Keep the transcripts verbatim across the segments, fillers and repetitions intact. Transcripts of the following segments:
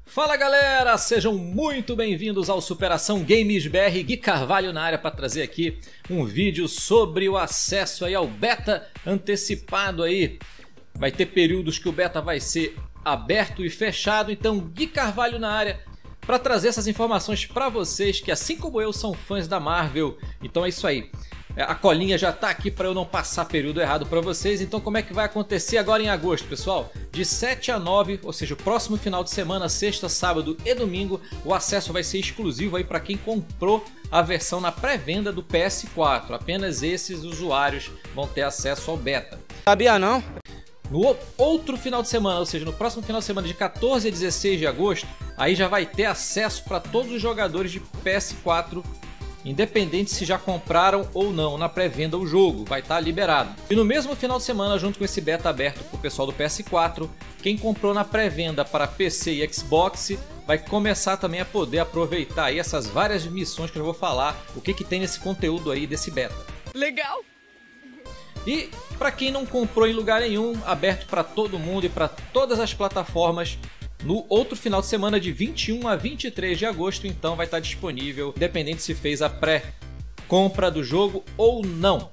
Fala galera, sejam muito bem-vindos ao Superação Games B R. Gui Carvalho na área para trazer aqui um vídeo sobre o acesso aí ao beta antecipado aí. Vai ter períodos que o beta vai ser aberto e fechado, então Gui Carvalho na área para trazer essas informações para vocês que, assim como eu, são fãs da Marvel. Então é isso aí. A colinha já tá aqui para eu não passar período errado para vocês. Então como é que vai acontecer agora em agosto, pessoal? De sete a nove, ou seja, o próximo final de semana, sexta, sábado e domingo, o acesso vai ser exclusivo aí para quem comprou a versão na pré-venda do P S quatro. Apenas esses usuários vão ter acesso ao beta. Sabia não? No outro final de semana, ou seja, no próximo final de semana de quatorze a dezesseis de agosto, aí já vai ter acesso para todos os jogadores de P S quatro, independente se já compraram ou não na pré-venda o jogo, vai estar liberado. E no mesmo final de semana, junto com esse beta aberto para o pessoal do P S quatro, quem comprou na pré-venda para P C e Xbox vai começar também a poder aproveitar aí essas várias missões que eu vou falar, o que que tem nesse conteúdo aí desse beta. Legal! E para quem não comprou em lugar nenhum, aberto para todo mundo e para todas as plataformas, no outro final de semana de vinte e um a vinte e três de agosto, então vai estar disponível, independente se fez a pré-compra do jogo ou não.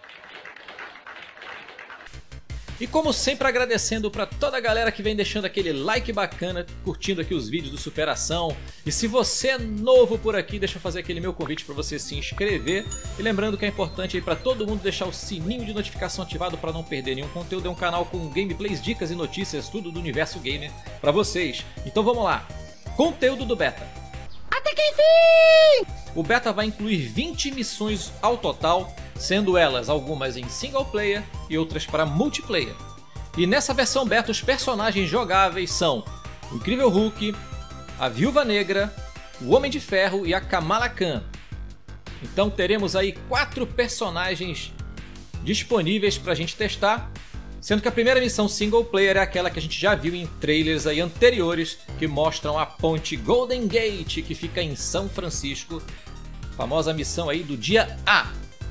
E como sempre, agradecendo para toda a galera que vem deixando aquele like bacana, curtindo aqui os vídeos do Superação. E se você é novo por aqui, deixa eu fazer aquele meu convite para você se inscrever. E lembrando que é importante aí para todo mundo deixar o sininho de notificação ativado para não perder nenhum conteúdo. É um canal com gameplays, dicas e notícias, tudo do universo gamer para vocês. Então vamos lá, conteúdo do beta. Até que enfim! O beta vai incluir vinte missões ao total, sendo elas algumas em single player e outras para multiplayer. E nessa versão beta os personagens jogáveis são o Incrível Hulk, a Viúva Negra, o Homem de Ferro e a Kamala Khan. Então teremos aí quatro personagens disponíveis para a gente testar, sendo que a primeira missão single player é aquela que a gente já viu em trailers aí anteriores, que mostram a ponte Golden Gate, que fica em São Francisco, famosa missão aí do dia A.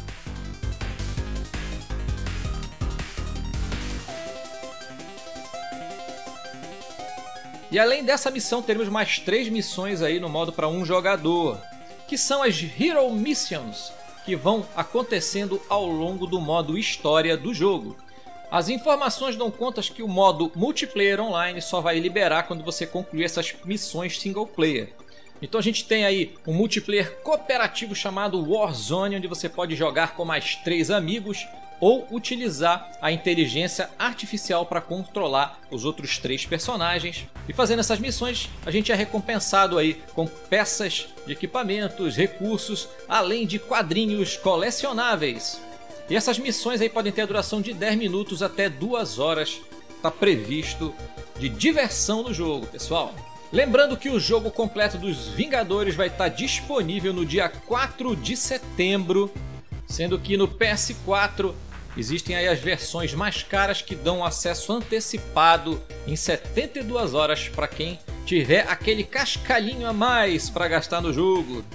E além dessa missão, teremos mais três missões aí no modo para um jogador, que são as Hero Missions, que vão acontecendo ao longo do modo história do jogo. As informações dão conta que o modo multiplayer online só vai liberar quando você concluir essas missões single player. Então a gente tem aí um multiplayer cooperativo chamado Warzone, onde você pode jogar com mais três amigos ou utilizar a inteligência artificial para controlar os outros três personagens. E fazendo essas missões, a gente é recompensado aí com peças de equipamentos, recursos, além de quadrinhos colecionáveis. E essas missões aí podem ter a duração de dez minutos até duas horas. Está previsto de diversão no jogo, pessoal. Lembrando que o jogo completo dos Vingadores vai estar disponível no dia quatro de setembro, sendo que no P S quatro existem aí as versões mais caras que dão acesso antecipado em setenta e duas horas para quem tiver aquele cascalhinho a mais para gastar no jogo.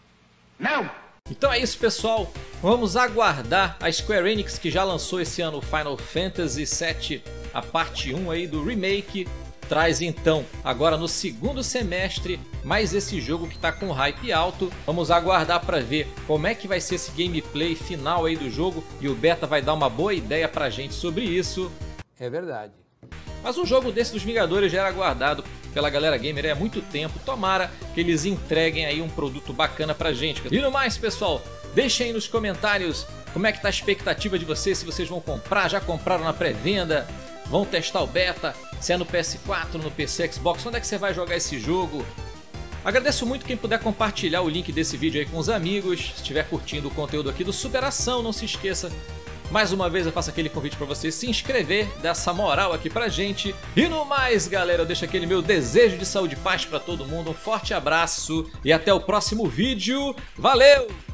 Não! Então é isso, pessoal, vamos aguardar a Square Enix, que já lançou esse ano o Final Fantasy sete, a parte um aí do remake, traz então agora no segundo semestre mais esse jogo que está com hype alto. Vamos aguardar para ver como é que vai ser esse gameplay final aí do jogo, e o beta vai dar uma boa ideia pra gente sobre isso. É verdade. Mas um jogo desse dos Vingadores já era aguardado pela galera gamer há muito tempo. Tomara que eles entreguem aí um produto bacana pra gente. E no mais, pessoal, deixem aí nos comentários como é que tá a expectativa de vocês, se vocês vão comprar, já compraram na pré-venda, vão testar o beta, se é no P S quatro, no P C, Xbox, onde é que você vai jogar esse jogo? Agradeço muito quem puder compartilhar o link desse vídeo aí com os amigos. Se estiver curtindo o conteúdo aqui do Superação, não se esqueça, mais uma vez eu faço aquele convite para você se inscrever, dar essa moral aqui pra gente. E no mais, galera, eu deixo aquele meu desejo de saúde e paz para todo mundo. Um forte abraço e até o próximo vídeo. Valeu!